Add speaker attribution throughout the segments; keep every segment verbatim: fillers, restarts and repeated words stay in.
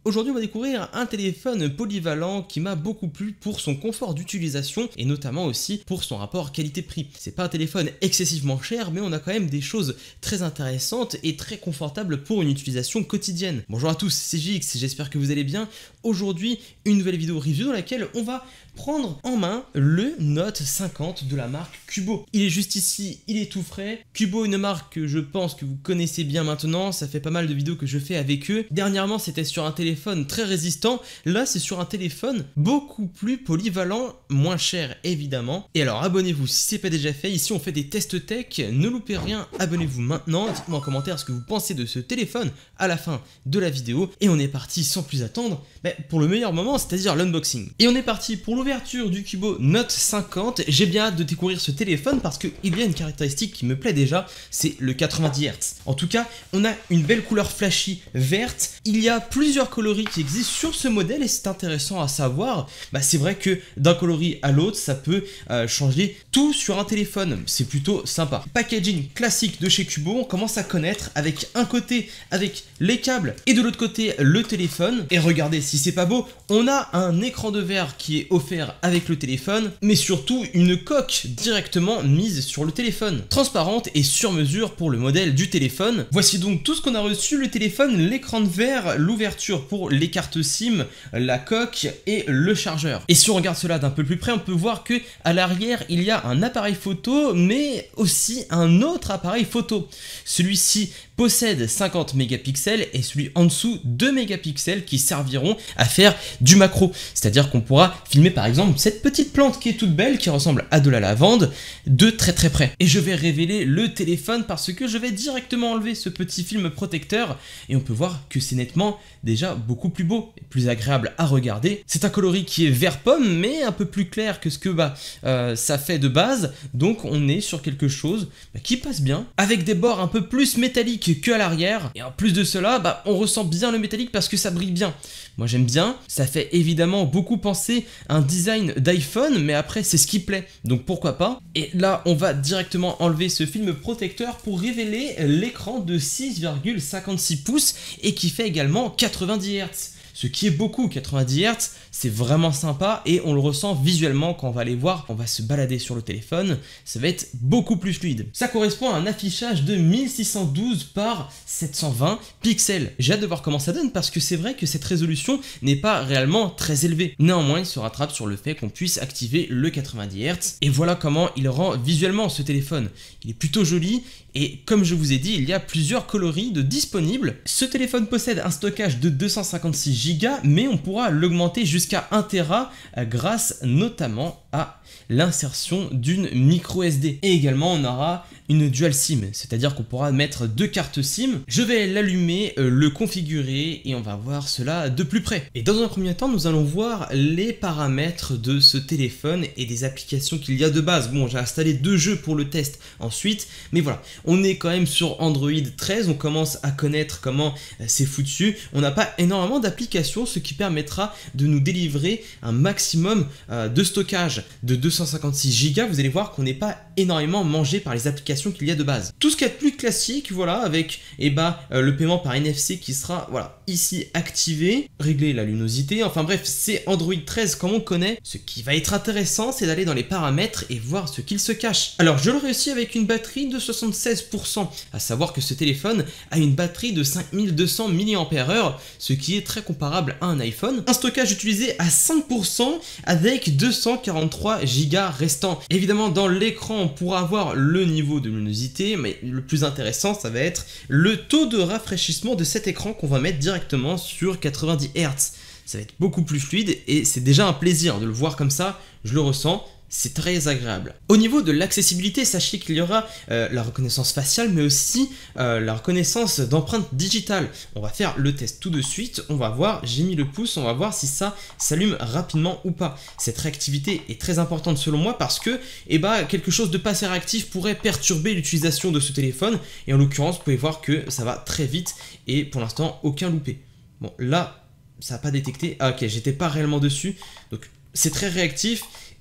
Speaker 1: Aujourd'hui, on va découvrir un téléphone polyvalent qui m'a beaucoup plu pour son confort d'utilisation et notamment aussi pour son rapport qualité-prix. C'est pas un téléphone excessivement cher, mais on a quand même des choses très intéressantes et très confortables pour une utilisation quotidienne. Bonjour à tous, c'est J X, j'espère que vous allez bien. Aujourd'hui, une nouvelle vidéo review dans laquelle on va prendre en main le Note cinquante de la marque Cubo. Il est juste ici, il est tout frais. Cubo, une marque que je pense que vous connaissez bien maintenant, ça fait pas mal de vidéos que je fais avec eux. Dernièrement, c'était sur un téléphone très résistant, là c'est sur un téléphone beaucoup plus polyvalent, moins cher évidemment. Et alors abonnez-vous si c'est pas déjà fait, ici on fait des tests tech, ne loupez rien, abonnez-vous maintenant, dites-moi en commentaire ce que vous pensez de ce téléphone à la fin de la vidéo. Et on est parti sans plus attendre ben, pour le meilleur moment, c'est-à-dire l'unboxing. Et on est parti pour l'ouverture du Cubo Note cinquante. J'ai bien hâte de découvrir ce téléphone parce qu'il y a une caractéristique qui me plaît déjà, c'est le quatre-vingt-dix hertz. En tout cas, on a une belle couleur flashy verte. Il y a plusieurs coloris qui existent sur ce modèle et c'est intéressant à savoir. Bah, c'est vrai que d'un coloris à l'autre, ça peut euh, changer tout sur un téléphone. C'est plutôt sympa. Packaging classique de chez Cubo, on commence à connaître avec un côté avec les câbles et de l'autre côté le téléphone. Et regardez, si c'est pas beau, on a un écran de verre qui est offert avec le téléphone, mais surtout une coque directement mise sur le téléphone, transparente et sur mesure pour le modèle du téléphone. Voici donc tout ce qu'on a reçu: le téléphone, l'écran de verre, l'ouverture pour les cartes SIM, la coque et le chargeur. Et si on regarde cela d'un peu plus près, on peut voir que à l'arrière il y a un appareil photo, mais aussi un autre appareil photo. Celui-ci possède cinquante mégapixels et celui en dessous deux mégapixels qui serviront à faire du macro. C'est-à-dire qu'on pourra filmer par exemple cette petite plante qui est toute belle, qui ressemble à de la lavande, de très très près. Et je vais révéler le téléphone parce que je vais directement enlever ce petit film protecteur et on peut voir que c'est nettement déjà beaucoup plus beau et plus agréable à regarder. C'est un coloris qui est vert pomme mais un peu plus clair que ce que bah, euh, ça fait de base, donc on est sur quelque chose bah, qui passe bien, avec des bords un peu plus métalliques que à l'arrière. Et en plus de cela, bah, on ressent bien le métallique parce que ça brille bien. Moi j'aime bien, ça fait évidemment beaucoup penser à un design d'iPhone, mais après c'est ce qui plaît, donc pourquoi pas. Et là on va directement enlever ce film protecteur pour révéler l'écran de six virgule cinquante-six pouces et qui fait également quatre-vingt-dix hertz. Ce qui est beaucoup, quatre-vingt-dix hertz, c'est vraiment sympa et on le ressent visuellement quand on va aller voir, on va se balader sur le téléphone, ça va être beaucoup plus fluide. Ça correspond à un affichage de mille six cent douze par sept cent vingt pixels. J'ai hâte de voir comment ça donne parce que c'est vrai que cette résolution n'est pas réellement très élevée. Néanmoins, il se rattrape sur le fait qu'on puisse activer le quatre-vingt-dix hertz et voilà comment il rend visuellement ce téléphone. Il est plutôt joli et comme je vous ai dit, il y a plusieurs coloris de disponibles. Ce téléphone possède un stockage de deux cent cinquante-six giga, mais on pourra l'augmenter jusqu'à un téra grâce notamment à l'insertion d'une micro S D. Et également, on aura une dual SIM, c'est-à-dire qu'on pourra mettre deux cartes SIM. Je vais l'allumer, euh, le configurer et on va voir cela de plus près. Et dans un premier temps, nous allons voir les paramètres de ce téléphone et des applications qu'il y a de base. Bon, j'ai installé deux jeux pour le test ensuite, mais voilà, on est quand même sur Android treize, on commence à connaître comment euh, c'est foutu. On n'a pas énormément d'applications, ce qui permettra de nous délivrer un maximum euh, de stockage de deux cent cinquante-six giga. Vous allez voir qu'on n'est pas énormément mangé par les applications qu'il y a de base. Tout ce qui est plus classique, voilà, avec eh ben, euh, le paiement par N F C qui sera voilà, ici activé, régler la luminosité, enfin bref, c'est Android treize comme on connaît. Ce qui va être intéressant, c'est d'aller dans les paramètres et voir ce qu'il se cache. Alors je le réussis avec une batterie de soixante-seize pour cent, à savoir que ce téléphone a une batterie de cinq mille deux cents milliampères heure, ce qui est très comparable à un iPhone. Un stockage utilisé à cinq pour cent avec deux cent quarante-trois giga restants. Évidemment, dans l'écran, on pourra avoir le niveau de luminosité, mais le plus intéressant, ça va être le taux de rafraîchissement de cet écran qu'on va mettre directement sur quatre-vingt-dix hertz. Ça va être beaucoup plus fluide et c'est déjà un plaisir de le voir comme ça, je le ressens. C'est très agréable. Au niveau de l'accessibilité, sachez qu'il y aura euh, la reconnaissance faciale, mais aussi euh, la reconnaissance d'empreintes digitales. On va faire le test tout de suite. On va voir, j'ai mis le pouce, on va voir si ça s'allume rapidement ou pas. Cette réactivité est très importante selon moi parce que eh ben, quelque chose de pas assez réactif pourrait perturber l'utilisation de ce téléphone. Et en l'occurrence, vous pouvez voir que ça va très vite et pour l'instant, aucun loupé. Bon, là, ça n'a pas détecté. Ah ok, j'étais pas réellement dessus. Donc, c'est très réactif.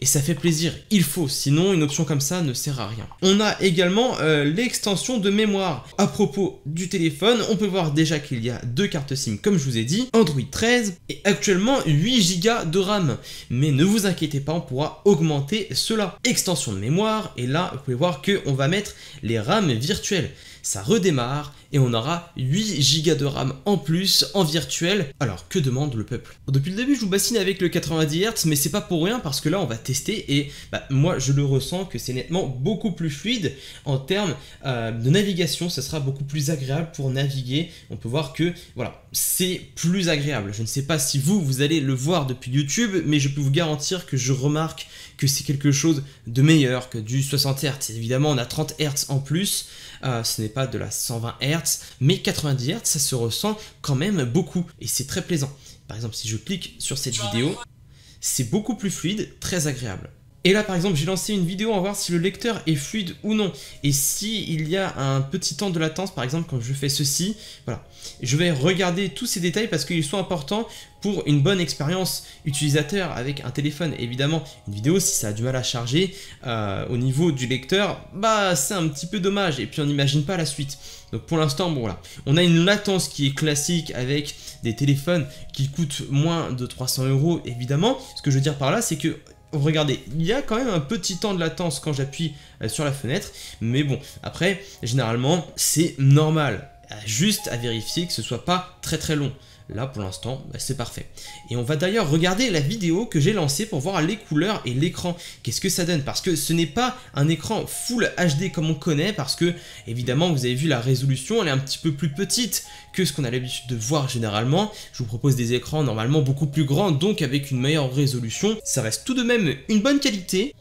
Speaker 1: et ça fait plaisir, il faut, sinon une option comme ça ne sert à rien. On a également euh, l'extension de mémoire. À propos du téléphone, on peut voir déjà qu'il y a deux cartes SIM comme je vous ai dit, Android treize et actuellement huit giga de RAM. Mais ne vous inquiétez pas, on pourra augmenter cela. Extension de mémoire, et là vous pouvez voir qu'on va mettre les RAM virtuelles. Ça redémarre et on aura huit giga de RAM en plus en virtuel. Alors que demande le peuple? Depuis le début je vous bassine avec le quatre-vingt-dix hertz, mais c'est pas pour rien parce que là on va tester et bah, moi je le ressens que c'est nettement beaucoup plus fluide en termes euh, de navigation. Ça sera beaucoup plus agréable pour naviguer. On peut voir que voilà, c'est plus agréable. Je ne sais pas si vous vous allez le voir depuis YouTube, mais je peux vous garantir que je remarque que c'est quelque chose de meilleur que du soixante hertz. Évidemment on a trente hertz en plus. Euh, ce n'est pas de la cent vingt hertz, mais quatre-vingt-dix hertz, ça se ressent quand même beaucoup et c'est très plaisant. Par exemple, si je clique sur cette vidéo, c'est beaucoup plus fluide, très agréable. Et là par exemple j'ai lancé une vidéo, on va voir si le lecteur est fluide ou non. Et si il y a un petit temps de latence, par exemple quand je fais ceci, voilà. Je vais regarder tous ces détails parce qu'ils sont importants pour une bonne expérience utilisateur avec un téléphone. Évidemment, une vidéo si ça a du mal à charger euh, au niveau du lecteur, bah c'est un petit peu dommage et puis on n'imagine pas la suite. Donc pour l'instant, bon voilà, on a une latence qui est classique avec des téléphones qui coûtent moins de trois cents euros évidemment. Ce que je veux dire par là, c'est que regardez, il y a quand même un petit temps de latence quand j'appuie sur la fenêtre, mais bon, après, généralement, c'est normal, juste à vérifier que ce soit pas très très long. Là, pour l'instant, bah, c'est parfait. Et on va d'ailleurs regarder la vidéo que j'ai lancée pour voir les couleurs et l'écran. Qu'est-ce que ça donne? Parce que ce n'est pas un écran Full H D comme on connaît, parce que, évidemment, vous avez vu la résolution, elle est un petit peu plus petite que ce qu'on a l'habitude de voir généralement. Je vous propose des écrans normalement beaucoup plus grands, donc avec une meilleure résolution. Ça reste tout de même une bonne qualité.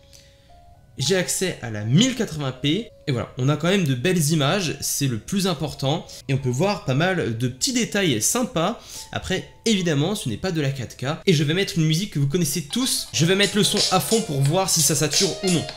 Speaker 1: J'ai accès à la mille quatre-vingts p et voilà, on a quand même de belles images, c'est le plus important et on peut voir pas mal de petits détails sympas. Après, évidemment, ce n'est pas de la quatre K et je vais mettre une musique que vous connaissez tous. Je vais mettre le son à fond pour voir si ça sature ou non.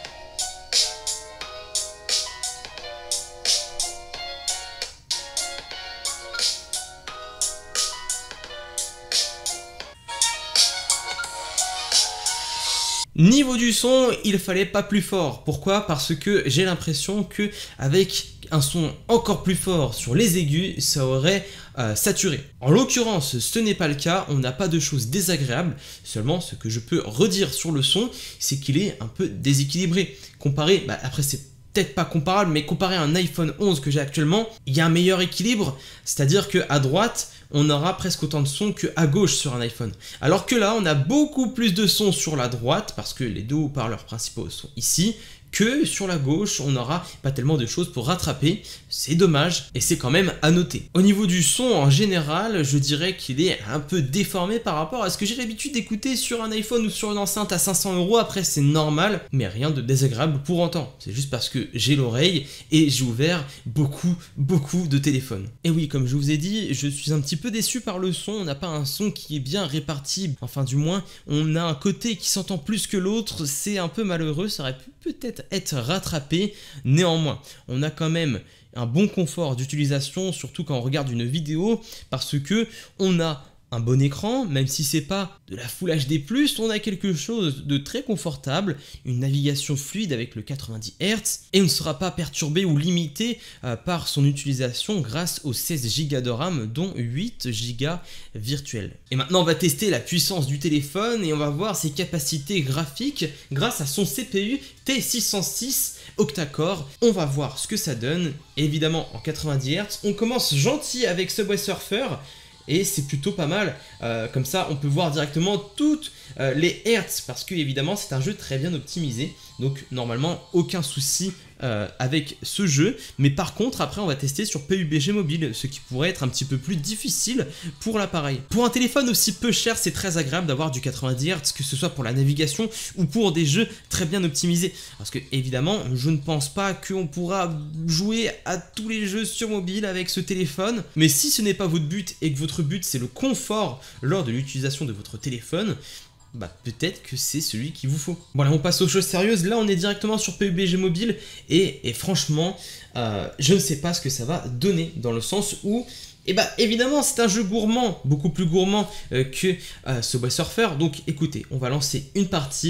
Speaker 1: Niveau du son, il fallait pas plus fort. Pourquoi? Parce que j'ai l'impression que avec un son encore plus fort sur les aigus, ça aurait euh, saturé. En l'occurrence, ce n'est pas le cas, on n'a pas de choses désagréables, seulement ce que je peux redire sur le son, c'est qu'il est un peu déséquilibré. Comparé, bah, après c'est peut-être pas comparable, mais comparé à un iPhone onze que j'ai actuellement, il y a un meilleur équilibre, c'est-à-dire qu'à droite, on aura presque autant de sons qu'à gauche sur un iPhone. Alors que là, on a beaucoup plus de sons sur la droite, parce que les deux haut-parleurs principaux sont ici, que sur la gauche, on n'aura pas tellement de choses pour rattraper. C'est dommage, et c'est quand même à noter. Au niveau du son, en général, je dirais qu'il est un peu déformé par rapport à ce que j'ai l'habitude d'écouter sur un iPhone ou sur une enceinte à cinq cents euros. Après, c'est normal, mais rien de désagréable pour autant. C'est juste parce que j'ai l'oreille et j'ai ouvert beaucoup, beaucoup de téléphones. Et oui, comme je vous ai dit, je suis un petit peu déçu par le son. On n'a pas un son qui est bien réparti. Enfin, du moins, on a un côté qui s'entend plus que l'autre. C'est un peu malheureux, ça aurait pu peut-être être rattrapé. Néanmoins, on a quand même un bon confort d'utilisation, surtout quand on regarde une vidéo, parce que on a un bon écran, même si c'est pas de la Full H D plus, on a quelque chose de très confortable, une navigation fluide avec le quatre-vingt-dix hertz, et on ne sera pas perturbé ou limité euh, par son utilisation grâce aux seize giga de RAM, dont huit giga virtuels. Et maintenant on va tester la puissance du téléphone et on va voir ses capacités graphiques grâce à son C P U T six cent six octa-core. On va voir ce que ça donne, et évidemment en quatre-vingt-dix hertz. On commence gentil avec Subway Surfer, et c'est plutôt pas mal, euh, comme ça on peut voir directement toutes euh, les hertz, parce que évidemment c'est un jeu très bien optimisé, donc normalement aucun souci euh, avec ce jeu. Mais par contre après on va tester sur P U B G mobile, ce qui pourrait être un petit peu plus difficile pour l'appareil. Pour un téléphone aussi peu cher, c'est très agréable d'avoir du quatre-vingt-dix hertz, que ce soit pour la navigation ou pour des jeux très bien optimisés, parce que évidemment je ne pense pas qu'on pourra jouer à tous les jeux sur mobile avec ce téléphone. Mais si ce n'est pas votre but et que votre but c'est le confort lors de l'utilisation de votre téléphone, bah peut-être que c'est celui qu'il vous faut. Voilà, on passe aux choses sérieuses. Là on est directement sur P U B G mobile et, et franchement euh, je ne sais pas ce que ça va donner, dans le sens où et bah évidemment c'est un jeu gourmand, beaucoup plus gourmand euh, que euh, Subway Surfer. Donc écoutez, on va lancer une partie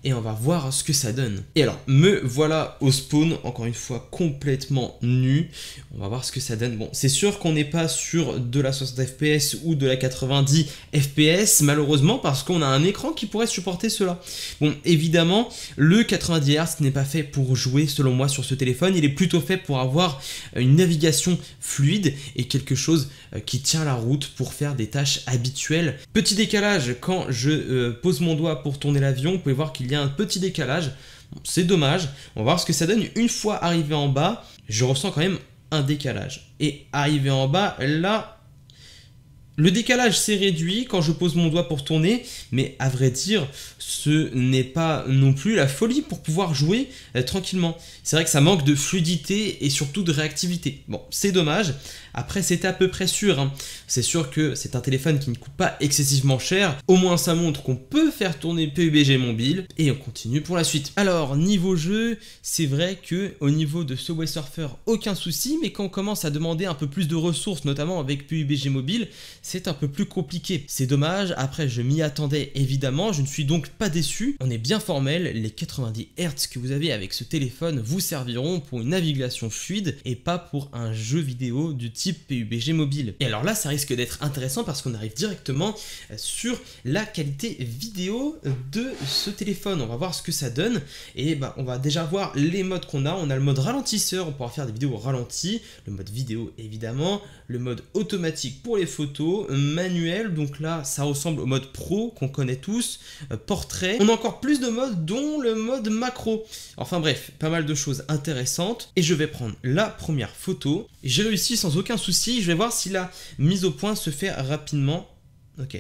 Speaker 1: et on va voir ce que ça donne. Et alors, me voilà au spawn, encore une fois complètement nu. On va voir ce que ça donne. Bon, c'est sûr qu'on n'est pas sur de la soixante F P S ou de la quatre-vingt-dix F P S, malheureusement, parce qu'on a un écran qui pourrait supporter cela. Bon, évidemment, le quatre-vingt-dix hertz n'est pas fait pour jouer, selon moi, sur ce téléphone. Il est plutôt fait pour avoir une navigation fluide et quelque chose qui tient la route pour faire des tâches habituelles. Petit décalage, quand je euh, pose mon doigt pour tourner l'avion, vous pouvez voir qu'il y a un petit décalage. Bon, c'est dommage. On va voir ce que ça donne. Une fois arrivé en bas, je ressens quand même un décalage. Et arrivé en bas, là, le décalage s'est réduit quand je pose mon doigt pour tourner, mais à vrai dire, ce n'est pas non plus la folie pour pouvoir jouer euh, tranquillement. C'est vrai que ça manque de fluidité et surtout de réactivité. Bon, c'est dommage. Après, c'était à peu près sûr, hein. C'est sûr que c'est un téléphone qui ne coûte pas excessivement cher. Au moins, ça montre qu'on peut faire tourner P U B G mobile. Et on continue pour la suite. Alors, niveau jeu, c'est vrai que au niveau de Subway Surfer, aucun souci. Mais quand on commence à demander un peu plus de ressources, notamment avec P U B G mobile, c'est un peu plus compliqué. C'est dommage. Après, je m'y attendais évidemment. Je ne suis donc pas déçu. On est bien formel. Les quatre-vingt-dix hertz que vous avez avec ce téléphone vous serviront pour une navigation fluide et pas pour un jeu vidéo du type P U B G mobile. Et alors là, ça risque d'être intéressant parce qu'on arrive directement sur la qualité vidéo de ce téléphone. On va voir ce que ça donne et bah, on va déjà voir les modes qu'on a. On a le mode ralentisseur, on pourra faire des vidéos ralenties, le mode vidéo évidemment, le mode automatique pour les photos, manuel, donc là ça ressemble au mode pro qu'on connaît tous, euh, portrait. On a encore plus de modes dont le mode macro. Enfin bref, pas mal de choses intéressantes et je vais prendre la première photo. J'ai réussi sans aucun souci, je vais voir si la mise au point se fait rapidement. Ok.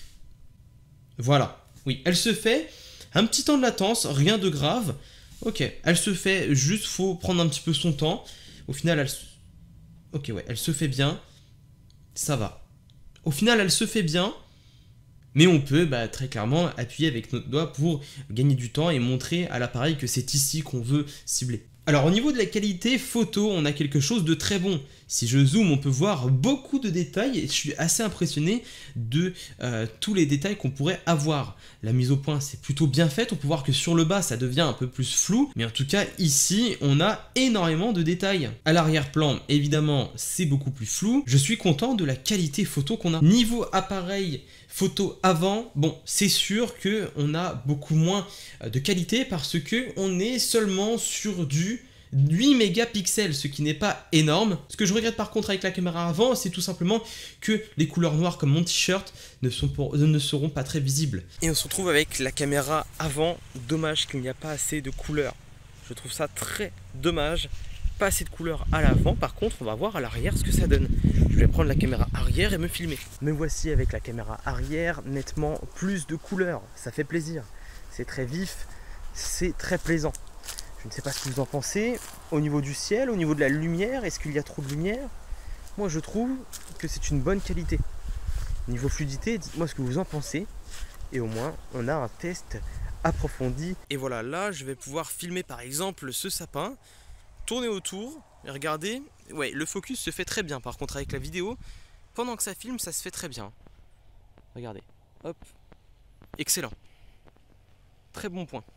Speaker 1: Voilà. Oui, elle se fait. Un petit temps de latence, rien de grave. Ok, elle se fait, juste faut prendre un petit peu son temps. Au final, elle se... Ok, ouais, elle se fait bien. Ça va. Au final, elle se fait bien. Mais on peut bah, très clairement appuyer avec notre doigt pour gagner du temps et montrer à l'appareil que c'est ici qu'on veut cibler. Alors au niveau de la qualité photo, on a quelque chose de très bon. Si je zoome, on peut voir beaucoup de détails et je suis assez impressionné de euh, tous les détails qu'on pourrait avoir. La mise au point, c'est plutôt bien faite. On peut voir que sur le bas, ça devient un peu plus flou. Mais en tout cas, ici, on a énormément de détails. À l'arrière-plan, évidemment, c'est beaucoup plus flou. Je suis content de la qualité photo qu'on a. Niveau appareil photo avant, bon, c'est sûr qu'on a beaucoup moins de qualité parce qu'on est seulement sur du huit mégapixels, ce qui n'est pas énorme. Ce que je regrette par contre avec la caméra avant, c'est tout simplement que les couleurs noires comme mon t-shirt ne, sont pour, ne seront pas très visibles. Et on se retrouve avec la caméra avant. Dommage qu'il n'y a pas assez de couleurs. Je trouve ça très dommage. Pas assez de couleurs à l'avant. Par contre, on va voir à l'arrière ce que ça donne. Je vais prendre la caméra arrière et me filmer. Me voici avec la caméra arrière, nettement plus de couleurs. Ça fait plaisir. C'est très vif, c'est très plaisant. Je ne sais pas ce que vous en pensez. Au niveau du ciel, au niveau de la lumière, est-ce qu'il y a trop de lumière? Moi, je trouve que c'est une bonne qualité. Niveau fluidité, dites-moi ce que vous en pensez. Et au moins, on a un test approfondi. Et voilà, là, je vais pouvoir filmer par exemple ce sapin, tourner autour, et regardez. Ouais, le focus se fait très bien. Par contre, avec la vidéo, pendant que ça filme, ça se fait très bien. Regardez, hop, excellent. Très bon point.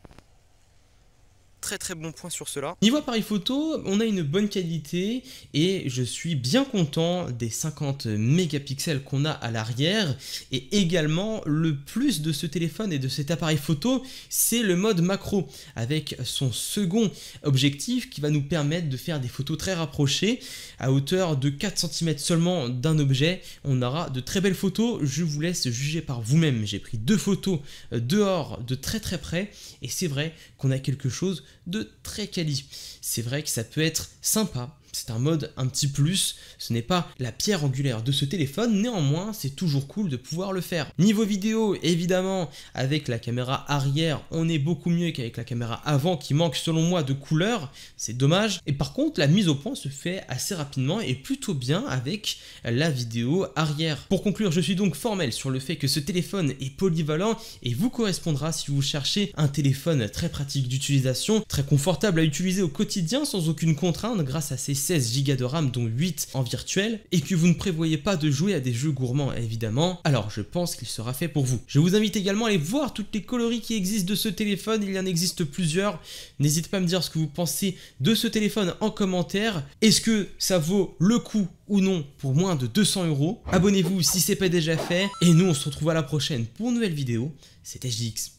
Speaker 1: Très très bon point sur cela. Niveau appareil photo, on a une bonne qualité et je suis bien content des cinquante mégapixels qu'on a à l'arrière. Et également, le plus de ce téléphone et de cet appareil photo, c'est le mode macro avec son second objectif qui va nous permettre de faire des photos très rapprochées à hauteur de quatre centimètres seulement d'un objet. On aura de très belles photos, je vous laisse juger par vous-même. J'ai pris deux photos dehors de très très près et c'est vrai qu'on a quelque chose de très quali. C'est vrai que ça peut être sympa. C'est un mode un petit plus, ce n'est pas la pierre angulaire de ce téléphone, néanmoins c'est toujours cool de pouvoir le faire. Niveau vidéo, évidemment, avec la caméra arrière, on est beaucoup mieux qu'avec la caméra avant qui manque selon moi de couleurs, c'est dommage. Et par contre, la mise au point se fait assez rapidement et plutôt bien avec la vidéo arrière. Pour conclure, je suis donc formel sur le fait que ce téléphone est polyvalent et vous correspondra si vous cherchez un téléphone très pratique d'utilisation, très confortable à utiliser au quotidien sans aucune contrainte grâce à ses seize giga de RAM dont huit en virtuel et que vous ne prévoyez pas de jouer à des jeux gourmands évidemment, alors je pense qu'il sera fait pour vous. Je vous invite également à aller voir toutes les coloris qui existent de ce téléphone, il y en existe plusieurs. N'hésitez pas à me dire ce que vous pensez de ce téléphone en commentaire. Est-ce que ça vaut le coup ou non pour moins de deux cents euros? Abonnez-vous si c'est pas déjà fait et nous on se retrouve à la prochaine pour une nouvelle vidéo. C'était H D X.